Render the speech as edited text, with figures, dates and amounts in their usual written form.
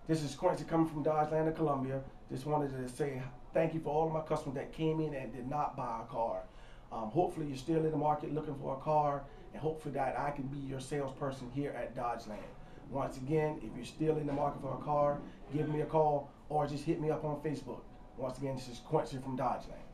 This is Quincy coming from Dodgeland of Columbia. Just wanted to say thank you for all of my customers that came in and did not buy a car. Hopefully you're still in the market looking for a car, and hopefully that I can be your salesperson here at Dodgeland. Once again, if you're still in the market for a car, give me a call or just hit me up on Facebook. Once again, this is Quincy from Dodgeland.